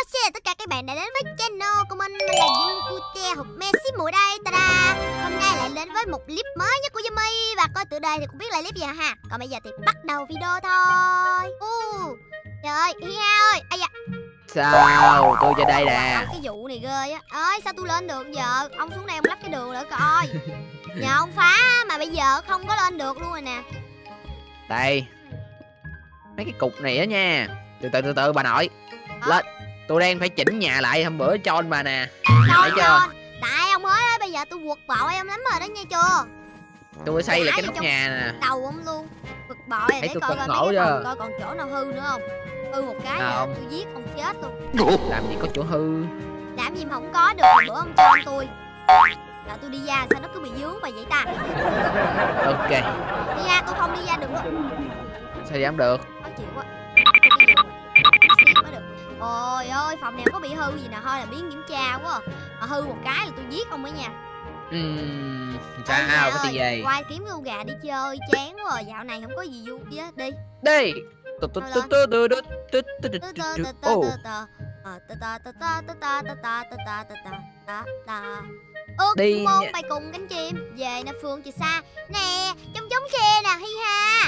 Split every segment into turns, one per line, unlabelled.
Xin tất cả các bạn đã đến với channel của mình là Jimmy hoặc Messi mùa đây. Ta-da! Hôm nay lại đến với một clip mới nhất của Jimmy. Và coi tựa đề thì cũng biết là clip gì ha. Còn bây giờ thì bắt đầu video thôi. Trời ơi, Hiha ơi. Ây da.
Sao? Tôi trên đây nè.
Cái vụ này ghê á. Ơi sao tôi lên được giờ? Ông xuống đây ông lắp cái đường nữa coi. Nhờ ông phá mà bây giờ không có lên được luôn rồi nè.
Đây. Mấy cái cục này á nha. Từ từ bà nội. Lên. Tôi đang phải chỉnh nhà lại, hôm bữa cho bà nè. Thấy chưa?
Tại ông nói đó, bây giờ tôi quật bội em lắm rồi đó nghe chưa?
Tôi xây lại cái nóc nhà nè.
Đầu ông luôn. Quật bội rồi để coi coi mấy cái phòng coi còn chỗ nào hư nữa không. Hư một cái là tôi giết ông chết luôn.
Làm gì có chỗ hư.
Làm gì mà không có được, bữa ông cho tôi. Là tôi đi ra sao nó cứ bị dướng và vậy ta.
Ok.
Đi ra, tôi không đi ra được nữa.
Sao dám được?
Khó chịu quá. Ôi ơi, phòng này có bị hư gì nè, thôi là biến kiểm tra quá. Mà hư một cái là tôi giết ông ấy nha.
Sao, có chuyện gì?
Quay kiếm con gà đi chơi, chán quá rồi, dạo này không có gì vui á, đi.
Đi.
Ước mong bay cùng cánh chim về nơi phương trời xa nè, trong trống khe nè, hi ha.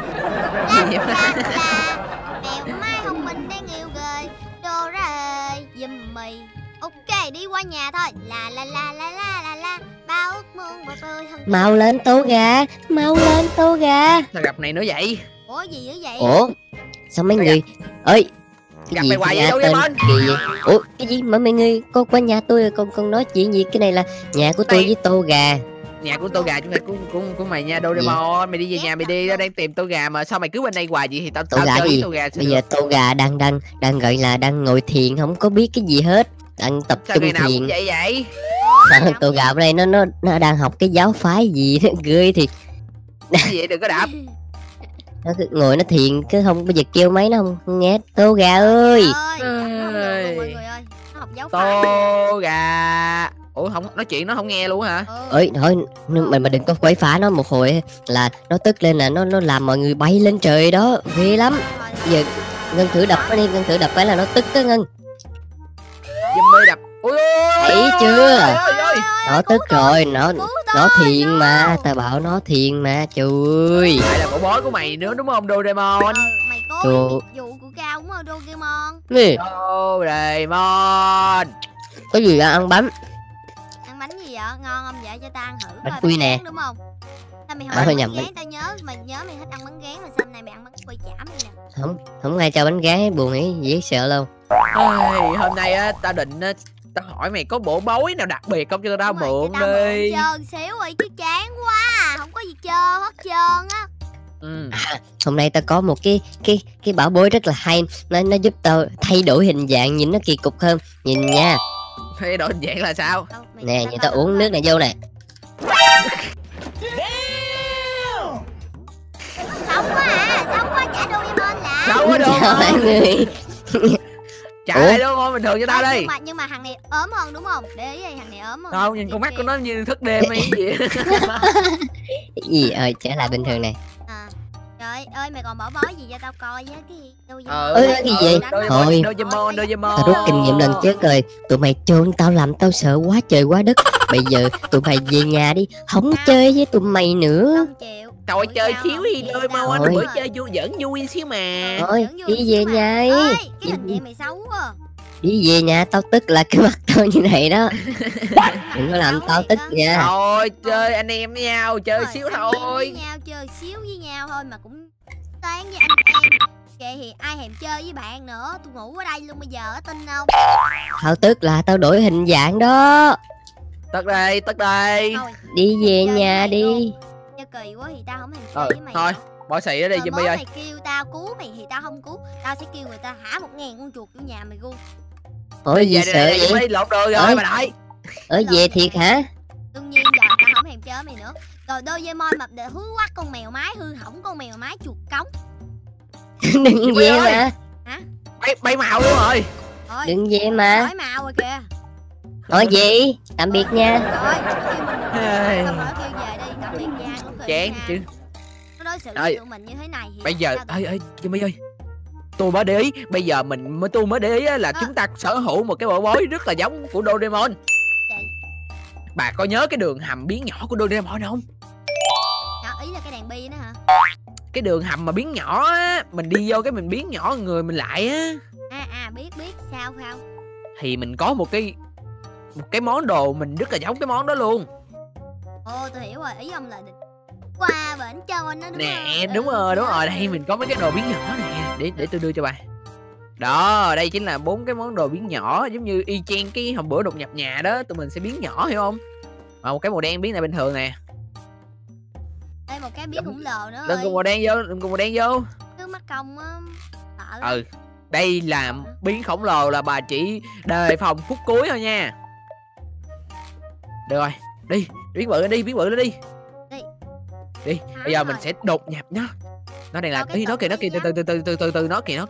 Mèo mai hồng mình đang yêu gời đồ ra giùm mì. Ok, đi qua nhà thôi. La bao ước mơ bơi bơi thân.
Mau lên tô gà, mau lên tô gà.
Sao gặp này nữa vậy?
Ủa gì nữa vậy?
Ủa sao mấy người ơi
gặp mày hoài vậy đâu vậy bên?
Kỳ vậy? Ủa cái gì mà mấy người con qua nhà tôi con nói chuyện gì? Cái này là nhà của tôi với tô gà.
Nhà của tô gà chứ không phải của mày nha Doraemon. Mày đi về nhà mày đi, tao đang tìm tô gà mà sao mày cứ bên đây hoài vậy thì tao
chơi tô gà. Bây giờ tô gà đang gọi là đang ngồi thiền, không có biết cái gì hết, đang tập trung thiền.
Vậy vậy?
Tô gà ở đây nó đang học cái giáo phái gì đó, ghê thì.
Cái gì vậy, đừng có đạp.
Nó cứ ngồi nó thiền cứ không bao giờ kêu mấy nó không nghe. Tô gà ơi.
Mọi người ơi, nó học giáo phái.
Tô gà. Ủa không nói chuyện nó không nghe luôn hả?
Ơi thôi mình mà đừng có quấy phá nó, một hồi là nó tức lên là nó làm mọi người bay lên trời đó, ghê lắm. Bây giờ Ngân thử đập nó đi, Ngân thử đập cái là nó tức á Ngân.
Jimmy đập. Ui
thấy chưa? Nó tức rồi, nó thiền mà, tao bảo nó thiền mà, trời ơi.
Lại là bộ bói của mày nữa đúng không Doraemon?
Mày cố vụ của cao cũng Doraemon.
Doraemon.
Có gì ra ăn bánh?
Ăn bánh gì vậy? Ngon không vậy? Cho tao ăn thử.
Bánh quy nè.
Đúng không? Sao mày không ăn bánh gán? Tao nhớ mày thích ăn bánh gán mà sao này mày ăn bánh quy chảm vậy nè.
Không ai cho bánh gán, buồn nghĩ dễ sợ luôn.
Hôm nay á tao định tao hỏi mày có bộ bói nào đặc biệt không cho tao mượn đi.
Chơi xíu đi chứ chán quá, không có gì chơi hết trơn á.
Hôm nay tao có một cái bảo bối rất là hay, nó giúp tao thay đổi hình dạng nhìn nó kỳ cục hơn, nhìn nha.
Thay đổi hình dạng là sao?
Nè, nhìn tao uống nước này vô nè.
Sống quá chả Doraemon lại.
Xấu quá đâu
mọi người.
Trả lại Doraemon bình thường cho tao đi.
Nhưng mà thằng này ốm hơn đúng không? Để ý đi, thằng này ốm hơn.
Không, nhìn con mắt của nó như thức đêm hay gì.
Cái gì ơi, trở lại bình thường này.
Trời ơi, mày còn bỏ bói gì cho tao coi với cái gì?
Cái gì? Thôi,
Doraemon.
Tao rút kinh nghiệm lần trước rồi. Tụi mày trôn tao làm tao sợ quá trời quá đất. Bây giờ tụi mày về nhà đi, không chơi với tụi mày nữa.
Thôi chơi xíu đi Doraemon, bữa chơi vui giỡn vui xíu mà.
Thôi, đi về nhà đi.
Cái hình vậy mày xấu quá.
Đi về nhà, tao tức là cái mặt tao như này đó. Đừng có làm tao tức nha.
Thôi chơi anh em với nhau, chơi xíu thôi.
Chơi xíu với nhau thôi mà cũng toán với anh em. Kệ thì ai thèm chơi với bạn nữa. Tôi ngủ ở đây luôn bây giờ, tin không?
Tao tức là tao đổi hình dạng đó.
Tức đây.
Đi về nhà đi.
Chơi kỳ quá thì tao không thèm chơi với mày.
Thôi, bỏ xì ở đây Jimmy ơi.
Mày kêu tao cứu mày thì tao không cứu. Tao sẽ kêu người ta thả 1000 con chuột vô nhà mày luôn.
Ôi gì sợ vậy?
Mày lột đồ rồi bà nội.
Ở về thiệt hả?
Đương nhiên giờ tao không thèm chơi mày nữa. Rồi Doraemon mập để hú quắc con mèo mái, hư hỏng con mèo mái chuột cống.
Đừng về mà.
Hả?
Bay màu luôn rồi.
Đừng về mà.
Đổi màu rồi kìa.
Thôi gì? Tạm biệt nha.
Rồi, xong rồi kêu về đi, tạm biệt nha.
Chán chứ.
Nó đối xử với tụi mình như thế này thì
bây giờ ơi Jimmy ơi. tôi mới để ý. Bây giờ tôi mới để ý là chúng ta sở hữu một cái bộ bối rất là giống của Doraemon.
Vậy?
Bà có nhớ cái đường hầm biến nhỏ của Doraemon không?
Ý là cái đèn bi đó hả?
Cái đường hầm mà biến nhỏ á, mình đi vô cái mình biến nhỏ người mình lại á.
Biết sao không?
Thì mình có một cái món đồ mình rất là giống cái món đó luôn.
Ồ, tôi hiểu rồi, ý ông là qua bển cho nó đúng
Nè,
không?
đúng rồi. Đây mình có mấy cái đồ biến nhỏ nè. Để tôi đưa cho bà. Đó, đây chính là 4 cái món đồ biến nhỏ, giống như y chang cái hôm bữa đột nhập nhà đó, tụi mình sẽ biến nhỏ, hiểu không? Mà một cái màu đen biến là bình thường nè.
Đây một cái biến khủng lồ nữa.
Đừng cùng màu đen vô.
Nước mắt công á.
Đây là biến khổng lồ, là bà chỉ đề phòng phút cuối thôi nha. Được rồi, đi, biến bự lên đi. Đi. Bây giờ mình sẽ đột nhập nó. Nó đang làm nó kìa, từ nó kìa.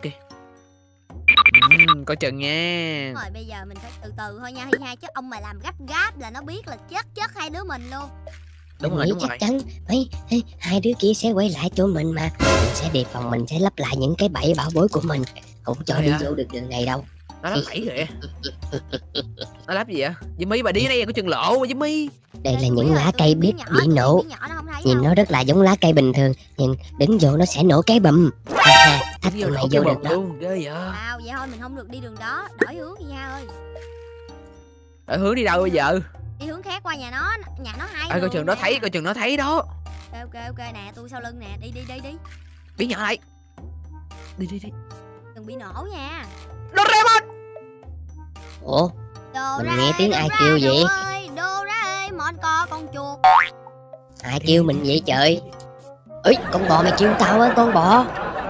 Coi chừng nha.
Rồi bây giờ mình phải từ từ thôi nha Hi Ha, chứ ông mà làm gấp là nó biết là chết hai đứa mình luôn.
Đúng rồi.
Chắc chắn hai đứa kia sẽ quay lại chỗ mình mà. Mình sẽ đề phòng, mình sẽ lắp lại những cái bẫy bảo bối của mình, không cho đi vô được đường này đâu.
Nó lắp bẫy kìa. Nó lắp gì vậy? Jimmy, bà đi ở đây có chừng lộ Jimmy.
Đây là những lá cây biết bị nổ. Nhìn nó rất là giống lá cây bình thường, nhưng đứng vô nó sẽ nổ cái bùm. Thách tụi này vô được đó.
Ghê vậy.
Vậy thôi mình không được đi đường đó, đổi hướng Hi Ha ơi.
Đổi hướng đi đâu bây giờ?
Đi hướng khác qua nhà nó hay.
Coi chừng nó thấy đó.
Ok nè, tôi sau lưng nè, đi.
Biến nhỏ lại. Đi.
Đừng bị nổ nha.
Doraemon.
Ủa? Mình nghe tiếng ai kêu vậy?
Doraemon con chuột.
Ai kêu mình vậy trời? Ê, con bò mày kêu tao á, con bò.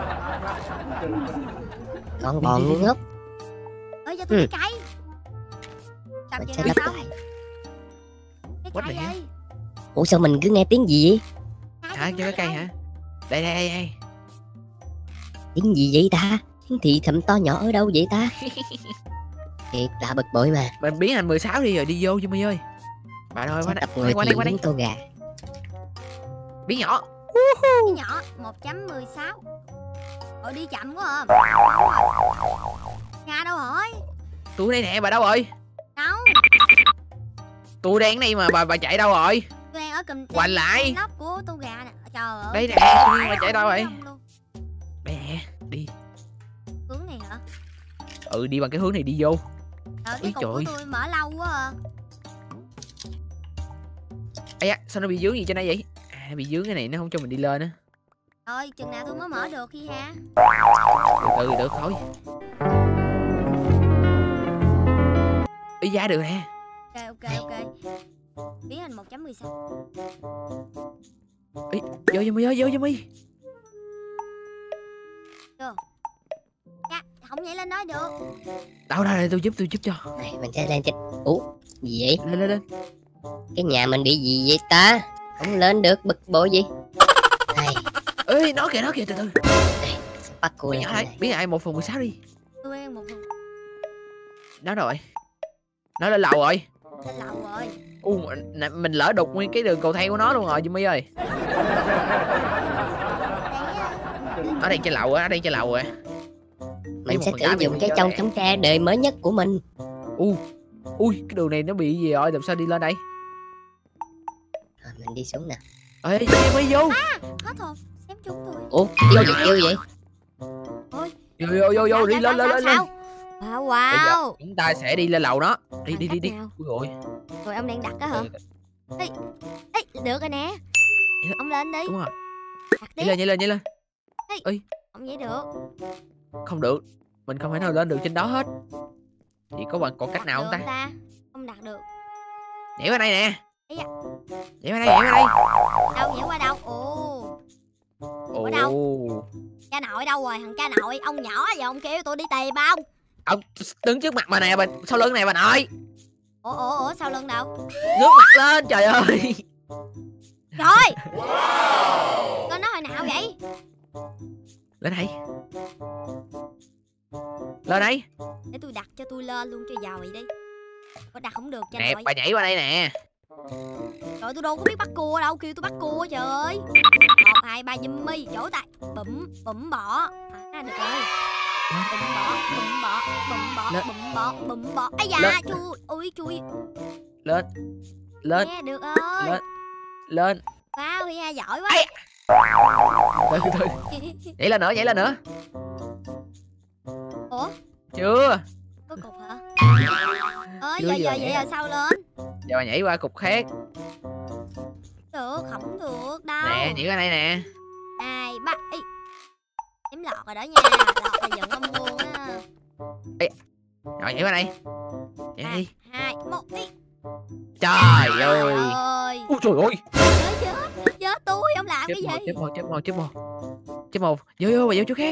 Con bò ngu ngốc.
Ơi cho tôi cái cây.
Mình sẽ lắp lại.
Cái cây đây.
Ủa sao mình cứ nghe tiếng gì vậy?
Hả, cho cái cây hả? Đây.
Tiếng gì vậy ta? Tiếng thì thầm to nhỏ ở đâu vậy ta? Thiệt là bực bội mà.
Mình biến thành 16 đi rồi, đi vô Jimmy ơi. Bà ơi, qua đây.
Tô gà.
Biến nhỏ.
Biến nhỏ 1.16. Ôi đi chậm quá à. Nga đâu rồi?
Tôi đây nè, bà đâu rồi?
Đâu?
Tôi đang này mà bà chạy đâu rồi?
Tôi đang ở cầm
quay lại
nóc của tô gà nè. Trời ơi.
Đây nè, bà chạy đâu rồi? Đây nè, đi.
Hướng này hả?
Đi bằng cái hướng này đi vô.
Cái cục của tôi mở lâu quá à.
Ây da, sao nó bị dướng gì trên đây vậy? Bị dướng cái này nó không cho mình đi lên á.
Thôi, chừng nào tôi mới mở được Hi Ha.
Từ từ thôi. Ý giá được nè.
Ok. Biến thành 1.16.
Ý, vô Jimmy.
Được. Dạ, không nhảy lên nói được.
Đâu đây, tôi giúp cho.
Này, mình sẽ lên trên. Ủa, gì vậy?
Lên.
Cái nhà mình bị gì vậy ta? Không lên được, bực bội gì? Này.
Ê, nó kìa, từ từ.
Bắt cô
nhỏ lại, biến lại 1/16 đi.
Tôi đang 1/.
Nó rồi. Nó lên lầu rồi. Mình lỡ đục nguyên cái đường cầu thang của nó luôn rồi Jimmy ơi. Ở đây trên lầu rồi.
Mình sẽ thử dùng cái trong chống tre đời mới nhất của mình.
Ui, cái đường này nó bị gì rồi, làm sao đi lên đây?
Mình đi xuống nè.
Ê, Jimmy vô.
Hết hồn, xem chúng tôi.
Ủa, kêu vậy?
Vô, đi lên.
Wow.
Bây giờ chúng ta sẽ đi lên lầu đó. Đi. Ui
rồi ông đang đặt á hả? Ê, được rồi nè. Ông lên đi.
Đúng rồi.
Đặt tiếp.
Nhảy lên.
Ê, ông nhảy được.
Không được. Mình không thể nào lên được trên đó hết. Chỉ có cách nào không ta?
Không đặt được.
Nhảy qua đây nè. Nhảy qua đây.
Đâu nhảy qua đâu? Ở đâu? Cha nội đâu rồi? Thằng cha nội, ông nhỏ vậy ông kêu tôi đi tìm không?
Ông đứng trước mặt bà nè, sau lưng này bà nội.
Ủa sau lưng đâu?
Ngước mặt lên, trời ơi.
Trời. Con nói hồi nào vậy?
Lên đây.
Để tôi đặt cho tôi lên luôn cho giàu vậy đi. Có đặt không được cha
nè,
nội.
bà nhảy qua đây nè.
Trời, tôi đâu có biết bắt cua đâu, kêu tôi bắt cua trời ơi. 1, 2, 3 Jimmy, vỗ tay. Bụm bỏ. Được rồi. bụm bọ. Ây da,
Lên.
chui. Ui chui.
Lên. Lên.
Nè, được rồi.
Lên. Lên.
Wow, Hi Ha giỏi quá.
Ây. Từ. Nhảy lên nữa, nhảy lên nữa.
Ủa?
Chưa.
Có cục hả?
Chưa
Giờ
vậy.
vậy giờ sao lên?
Giờ nhảy qua cục khác.
Được, không được đâu.
Nè, nhảy qua đây nè.
2, 3. Ê. Em lọt rồi đó nha. Lọt là giận ông luôn á.
Rồi nhảy qua đây. Nhảy đi.
2, 1 đi.
Trời ơi.
ơi.
Ui trời ơi.
Chết tôi, ông làm cái gì?
Chép một. Vô, bà vô chỗ khác.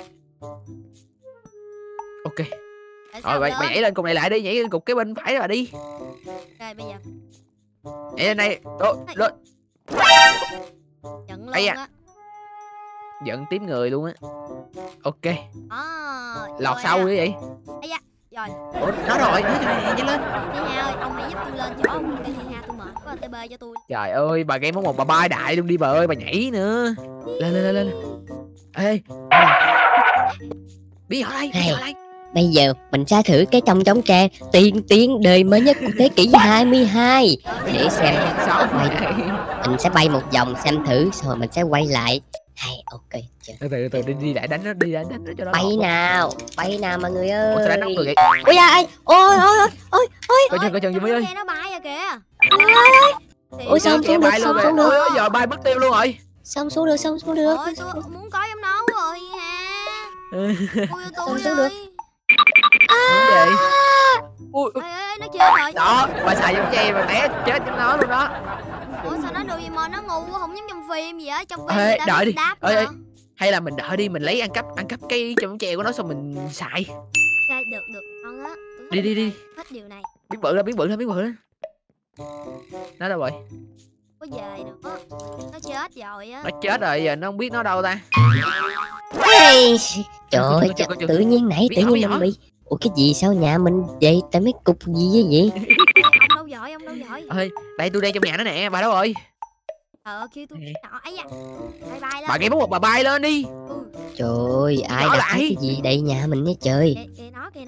Ok.
Tại sao
Rồi bà nhảy lên cục này lại đi, nhảy lên cục cái bên phải rồi đi.
Rồi bây giờ
Nhảy lên đây. Lên.
giận
Ây
luôn
da.
á.
Giận tím người luôn á. Ok. Lọt
rồi
sau
á.
như vậy.
Rồi,
Ủa, nó rồi, nó cho này nhảy lên.
Hi Ha ơi, ông hãy giúp tôi lên chỗ ông. Hi Ha tôi mệt quá, TB cho tôi.
Trời ơi, bà game một bà bay đại luôn đi bà ơi, bà nhảy nữa. Lên. Ê. Bí nhỏ đây, bí nhỏ đây.
Bây giờ mình sẽ thử cái trong chống tre tiên tiến đời mới nhất của thế kỷ 22 để xem
Sao
bay.
vậy?
Mình sẽ bay một vòng xem thử, xong rồi mình sẽ quay lại. Hay, ok chưa?
Từ đi lại đánh nó, đánh nó cho nó
Bay
lọt.
nào mọi người
Ủa sao đánh nó
ơi.
người vậy?
Ôi ai, ôi
Coi chừng Duy Mỹ ơi.
Nghe nó bay rồi kìa.
Ôi, sao
Kìa,
xuống
bay
được,
luôn
xuống
rồi.
được.
Ôi, giờ bay mất tiêu luôn rồi.
Xong xuống được.
Ôi, tôi muốn có giống nó rồi Hi Ha. Tôi
xuống được.
Đúng vậy. Ui,
Ê, nó chết rồi.
đó, bà xài giống che bà té chết giống nó luôn đó.
Ủa sao nó được gì mà nó ngu quá, không giống trong phim gì á. Trong phim
Ê,
người ta
đợi
biết
đi.
đáp
Ê,
mà.
ê. Hay là mình đợi đi, mình lấy ăn cắp cái chồng chè của nó xong mình xài.
Đây, được ngon á.
Đi.
Thích điều này.
Biến bự lên. Nó đâu rồi?
Có về nữa. Nó chết rồi á.
Nó chết rồi, giờ nó không biết nó đâu ta.
Ê, trời ơi,
Coi chừng.
tự nhiên nãy
Bí
tự
nhỏ,
nhiên
bí
mình
nhỏ.
bị. Ủa cái gì sao nhà mình vậy? Tại mấy cục gì vậy?
Ông đâu giỏi.
Ơi, đây tôi đang trong nhà nó nè, bà đâu rồi?
Kêu tôi
Nè.
nọ ấy da. Bye bye lên.
Bà game một bà bay lên đi.
Trời ơi, ai
Nhỏ
đặt
lại.
cái gì đầy nhà mình nhé trời.
Kìa nó kìa.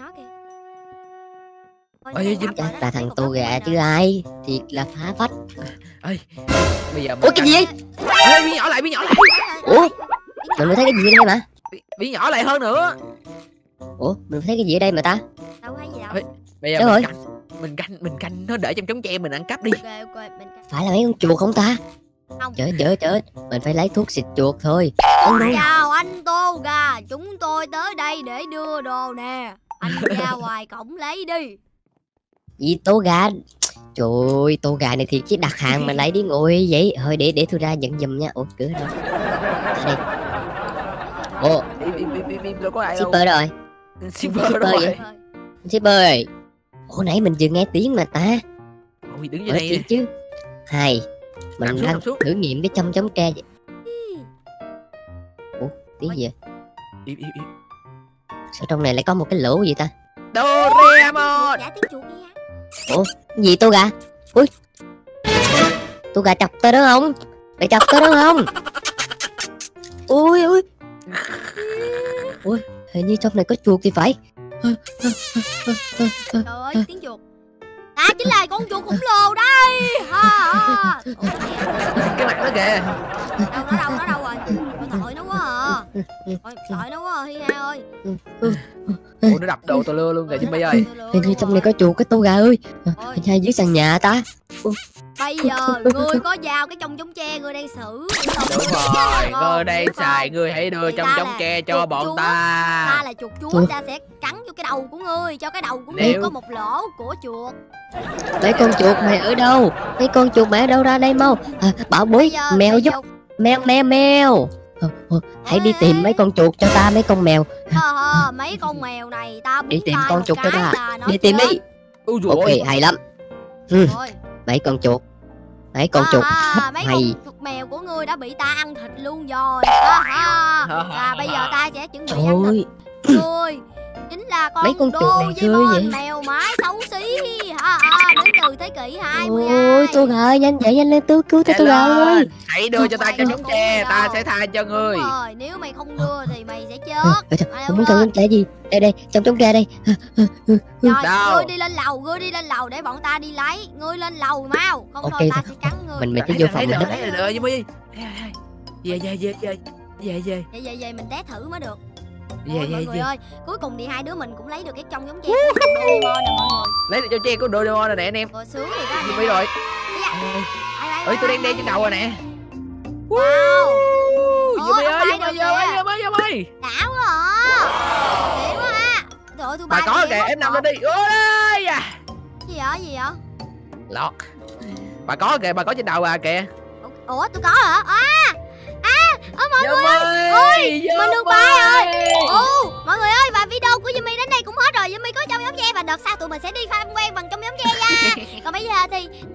Ôi,
Ê,
nó
ê,
đập rồi,
Chắc
nó
là
đập
thằng
cục
tô
đất của
gà
mình
chứ
rồi.
ai. Thiệt là phá phách.
Bây giờ
Ủa cái gì vậy?
Ê, bí nhỏ lại.
Ủa, mình mới thấy cái gì ở đây mà.
Bí nhỏ lại hơn nữa.
Ủa, mình thấy cái gì ở đây mà ta?
Đâu hay gì đâu.
Ê. Bây giờ
Đâu rồi?
mình canh nó để trong trống tre mình ăn cắp đi.
Ok, mình
Phải là mấy con chuột không ta?
Không.
Trời, mình phải lấy thuốc xịt chuột thôi.
Chào anh Tô Gà, chúng tôi tới đây để đưa đồ nè. Anh ra ngoài cổng lấy đi.
Gì tô gà? Trời ơi, tô gà này thiệt chứ đặt hàng mà lấy đi ngồi vậy. Thôi để tôi ra nhận giùm nha. Ủa cửa đâu? À đây. Ồ,
Đi, đâu có ai đâu.
shipper đâu rồi?
Shipper đâu
Shipper
rồi?
vậy? Shipper ơi. Ủa nãy mình vừa nghe tiếng mà ta.
Ôi, đứng dưới
Nói
đây
chuyện
nè.
chứ. Hay. Mình
Nằm
đang
xuống.
thử nghiệm cái trong chống tre vậy. Ủa tiếng gì vậy?
Im.
Sao trong này lại có một cái lỗ gì ta?
Doraemon.
Đã tiếng chuột nghe.
Cái gì tô gà? Ui. Tô gà chọc tới đó không? Mày chọc tới đó không? Ui. Ui, hình như trong này có chuột thì phải.
Trời ơi, tiếng chuột. Chính là con chuột khổng lồ đây. Ủa,
Cái mặt nó kìa.
nó đâu rồi? Tội nó quá à. Tội nó quá à, Hi Ha ơi.
Ủa, nó đập đồ tôi lưa luôn kìa chứ bây ơi.
Hình như trong này có chuột cái tô gà ơi. Hình như dưới sàn nhà ta.
Bây giờ ngươi có dao cái trong chống tre ngươi đang xử.
Đúng rồi, ngươi đây xài, ngươi hãy đưa
Thì
trong
ta
trống
là
tre cho
chuột
bọn
chúa.
ta.
Ta là chuột chúa, ta sẽ cắn vô cái đầu của ngươi, cho cái đầu của ngươi
Nếu-
có một lỗ của chuột.
Mấy con chuột mày ở đâu? Mấy con chuột mày ở đâu ra đây mau? Bảo bối
Bây giờ
mèo giúp. Mèo. Hãy đi tìm mấy con chuột cho ta, mấy con mèo.
Mấy con mèo này ta
Đi
búng
tìm
tay
con
một
chuột cho
cái
ta.
là nó
Đi tìm
chết.
đi.
Ui dồi
Ok,
ôi.
hay lắm.
Rồi.
Mấy con chuột
Mấy
hay.
con chuột mèo của ngươi đã bị ta ăn thịt luôn rồi. Và bây giờ ta sẽ chuẩn bị
Trời
ăn thịt
ơi,
ngươi. Chính là
Mấy con
con
chuột này ghê
Doraemon
vậy?
mèo đầu máy xấu xí. Đến từ thế kỷ 20.
Ôi tôi gà ơi, nhanh lên cứu tôi gà ơi.
Hãy đưa cho ta trong ống tre, ta sẽ tha cho ngươi.
Đúng rồi, nếu mày không đưa thì mày sẽ chết.
Không muốn trong ống tre gì? Đây trong ống tre đây.
Rồi, ngươi đi lên lầu để bọn ta đi lấy. Ngươi lên lầu mau, không thôi ta sẽ cắn ngươi.
Mình sẽ vô phòng mình đó.
Về.
Mình té thử mới được.
Về.
Mọi người ơi, cuối cùng thì hai đứa mình cũng lấy được cái trong giống tre của Doraemon nè mọi người.
Lấy được trong tre của Doraemon rồi nè anh em.
Sướng thì các anh em.
Đi rồi. Ơi tôi đang đeo trên đầu rồi nè. Wow. Vô mày.
Đã quá à. Đẹp quá ha. Trời ơi,
bà có kìa, em nằm lên đi.
Gì vậy?
Lọt. Bà có kìa, bà có trên đầu bà kìa.
Ủa tôi có hả? Mọi người ơi, mình được bay rồi. Mọi người ơi, và video của Yumi đến đây cũng hết rồi. Yumi có trong giống tre và đợt sau tụi mình sẽ đi farm quen bằng trong giống tre nha. Còn bây giờ thì